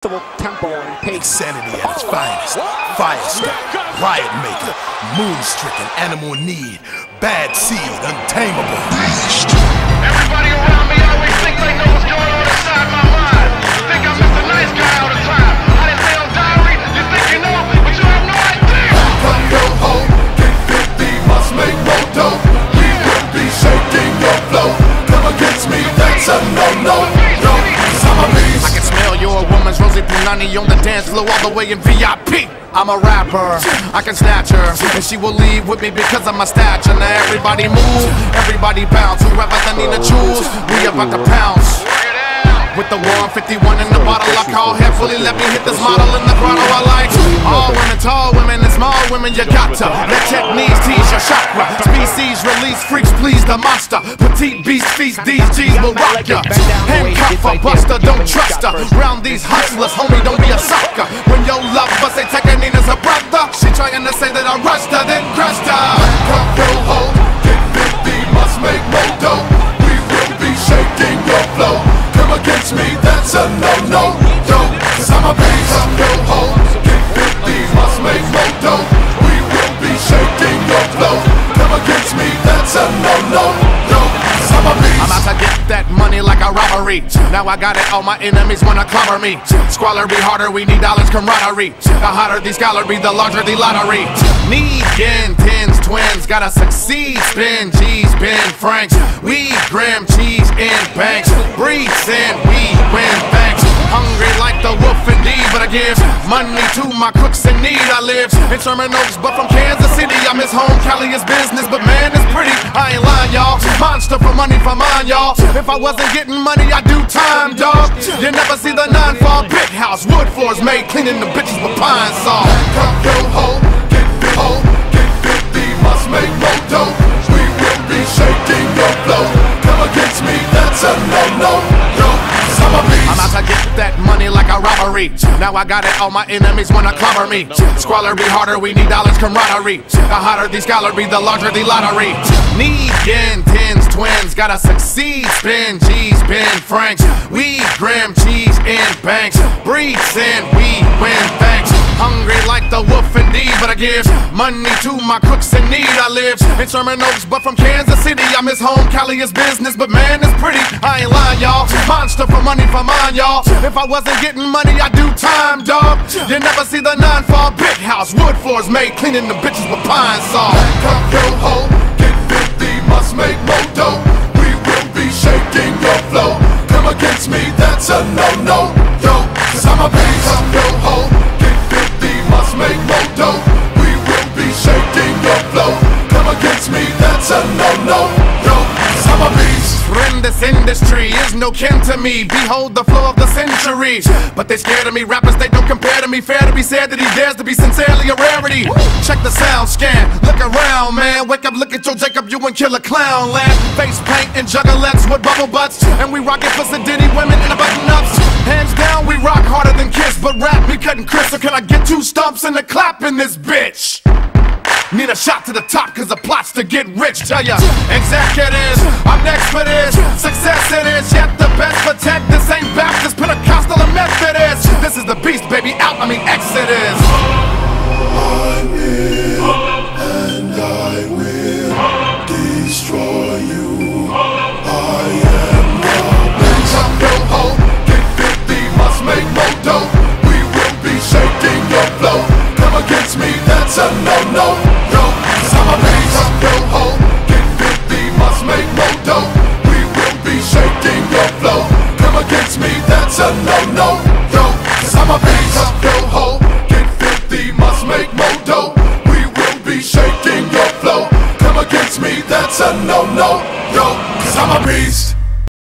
tempo and pace. Insanity at its finest. Firestarter, riot maker, moon-stricken, animal in need, bad seed, untamable. Everybody around me always think they know what's going on inside my mind. Think I'm just a nice guy all the time. I didn't say on diary, you think you know, but you have no idea. Come go home, get 50, must make more dough. We will be shaking your flow. Come against me, that's a no-no. No, I'm a beast. I can smell your woman's Rosie Punani on the dance floor all the way in VIP. I'm a rapper, I can snatch her, and she will leave with me because of my stature. Now everybody move, everybody bounce. Whoever the need to choose, we about to pounce. With the 151 in the bottle, I call heavily. Let me hit this model in the grotto. I like all women, tall women, and small women. You got to let techniques tease your chakra. Species release, freaks please the monster. Petite beast feast, these G's will rock ya. Handcuff a buster, don't trust her. Round these hustlers, homie, don't be a sucker. When your love bust, they take her Nina's a brother. She trying to say that I rushed her, then crushed her. Come go home, get 50, must make more dough. We will be shaking your flow. Come against me, that's a no-no. Yo, cause I'm a beast. Come go home, get 50, must make more dough. We will be shaking your flow. Come against me, that's a no-no. Yo, cause I'm a beast. I'm out to get that money like a robbery. Now I got it, all my enemies wanna clobber me. Squalor be harder, we need dollars camaraderie. The hotter the scholar be, the larger the lottery. Need yen, tens, twins, gotta succeed. Spin G's, Ben Franks. We gram cheese in banks. Breathe in, we win thanks. Hungry like the wolf indeed, but I give money to my crooks in need. I live in Sherman Oaks, but from Kansas City. I miss home, Cali is business, but man, it's pretty. I ain't lying, y'all. Monster for money for mine, y'all. If I wasn't getting money, I'd do time, dog. You never see the 9-fall big house. Wood floors made, cleaning the bitches with pine saw. Come go home, get 50, must make more dough. We will be shaking your flow. Come against me, that's a no-no. Yo, cause I'm a beast. I'm out to get that money like a robbery. Now I got it, all my enemies wanna clobber me. Squalor be harder, we need dollars camaraderie. The hotter the scholar be, the larger the lottery. Need yen, tens, twins, gotta succeed. Spin G's, Ben Franks. We gram cheese in banks. Breathe in, we win thanks. Hungry like the wolf indeed, but I give money to my crooks in need. I live in Sherman Oaks, but from Kansas City. I miss home, Cali is business, but man, it's pretty. I ain't lying, y'all. Monster for money for mine, y'all. If I wasn't getting money, I'd do time, dog. You never see the 9-fall big house. Wood floors made, cleaning the bitches with pine saw. Come go home, get 50, must make more dough. We will be shaking your flow. Come against me, that's a no-no. Yo, cause I'm a beast. Come go home, get 50, must make more dough. We will be shaking your flow. Come against me, that's a no-no. Yo, cause I'm a beast. Friend, this industry is no kin to me. Behold the flow of the century. But they scared of me, rappers they don't compare to me. Fair to be said that he dares to be sincerely a rarity. Check the sound scan, look around, man. Wake up, look at your Jacob, you and kill a clown, lad. Face paint and juggalettes with bubble butts. And we rockin' pussy ditty women in the button ups. Hands down, we rock harder than Kiss. But rap me cutting Chris, so can I get 2 stumps and a clap in this bitch? Need a shot to the top cause the plot's to get rich. Tell ya, executives, I'm next for this. Success it is, yet the best protect. This ain't Baptist, Pentecostal, or Methodist. This is the beast, baby, out, I mean Exodus. I'm in, and I will destroy you. I am the beast. Come go home, get 50, must make more dough. We will be shaking your flow. Come against me, that's a no-no. Yo, cause I'm a beast. Come go home, get 50, must make more dough. We will be shaking your flow. Come against me, that's a no-no.